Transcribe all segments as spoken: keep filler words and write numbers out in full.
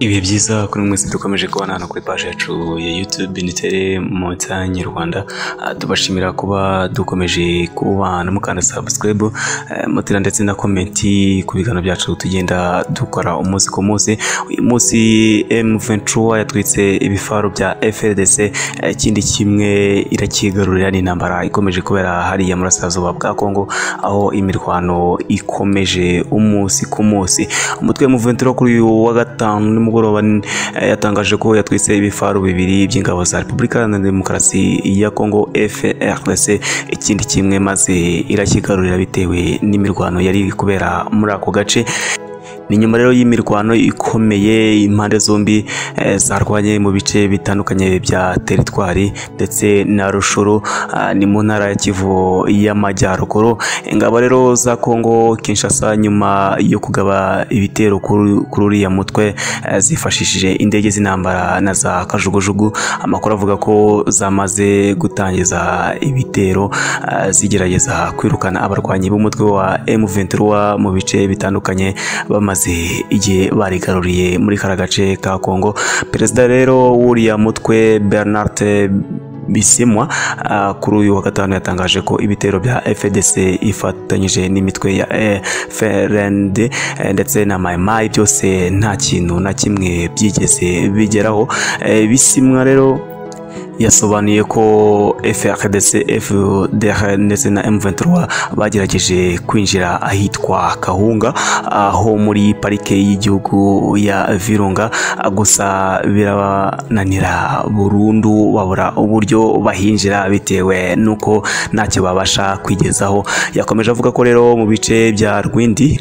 Ibi byiza kuri mwese dukomeje kubana hano kuri page yacu ya YouTube Nitere Montagne Rwanda. Tubashimira kuba dukomeje kubana mukanda subscribe, mutira ndetse na comment ku bigano byacu tugenda dukora umunsi ku munsi. Uyu munsi M vingt-trois yatwitse ibifaro bya F A R D C, ikindi kimwe irakigarurira n'intambara ikomeje kubera hari ya murasazuba bwa Kongo, aho imirwano ikomeje umunsi ku munsi. Umutwe M vingt-trois kuri uyu wa gatanu mugoroba yatangaje ko yatwitse ibifaro bibiri by'ingabo za Repubulika Iharanira Demokarasi ya Kongo F A R D C, ikindi kimwe maze irakigarurira bitewe n'imirwano yari kubera muri ako gace. Ni nyuma rero y'imirwano ikomeye impande zombi e, zarwanye mu bice bitandukanye bya teritwari ndetse na Rushuru, ni mu ntara ya Kivu y'Amajyaruguru. Ingabo rero za Kongo Kinshasa nyuma yo kugaba ibitero kuri ya mutwe e, zifashishije indege z'intambara na za kajugujugu. Amakuru avuga ko zamaze gutangiza ibitero e, zigerageza kwirukana abarwanyi b'umutwe wa M vingt-trois mu bice bitandukanye bamaze igihe barigaruriye muri kara gace ka Kongo. Perezida rero w'uriya mutwe Bernard Bisimwa uh, kuri uyu wa gatanu yatangaje ko ibitero bya F A R D C ifatanyije n'imitwe ya F R N D ndetse na Mai Mai byose nta kintu na kimwe byigeze bigeraho. Uh, Bisimwa rero yasobanuye ko F A R D C, F D R ndetse na M vingt-trois bagerageje kwinjira ahitwa Kahunga aho muri parike y'igihugu ya Virunga, gusa birabananira burundu babura uburyo bahinjira bitewe nuko ntacyo babasha kwigezaho. Yakomeje avuga ko rero mu bice bya Rwindi,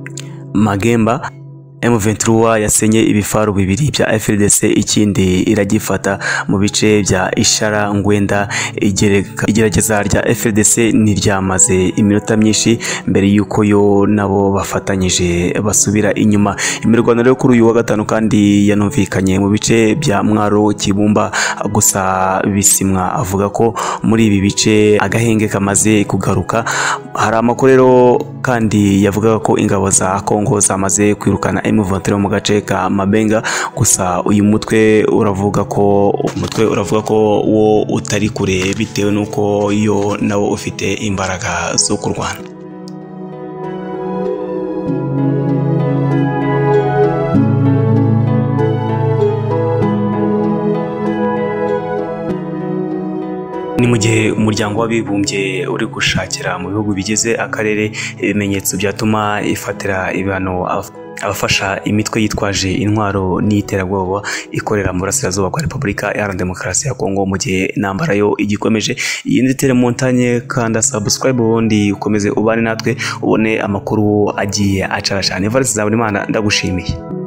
Magemba M vingt-trois yasenye ibifaro bibiri bya F A R D C, ikindi iragifata mu bice bya Ishara Ngwenda. Igerageza rya F A R D C ntiryamaze iminota myinshi mbere yuko yo nabo bafatanyije basubira inyuma. Imirwano rero kuri uyu wa gatanu kandi yanumvikanye mu bice bya Mwaro, Kibumba, gusa Bisimwa avuga ko muri ibi bice agahenge kamaze kugaruka. Hari amakuru rero kandi yavuga ko ingabo za Kongo zamaze kwirukana M vingt-trois mu gace ka Mabenga, gusa uyu mutwe uravuga ko umutwe uravuga ko wo utari kure bitewe nuko yo nawo ufite imbaraga zo kurwana. Ni mu gihe umuryango w'abibumbye uri gushakira mu bihugu bigize akarere ibimenyetso byatuma ifatira ibihano abafasha imitwe yitwaje intwaro n'iterabwoba ikorera mu burasirazuba bwa Repubulika Iharanira Demokarasi ya Kongo mu gihe intambara yo igikomeje. Iyi Nitere Montagne, kanda subscribe ubundi ukomeze ubane natwe ubone amakuru agiye acara cyane. Valence Nzabonimana ndagushimiye.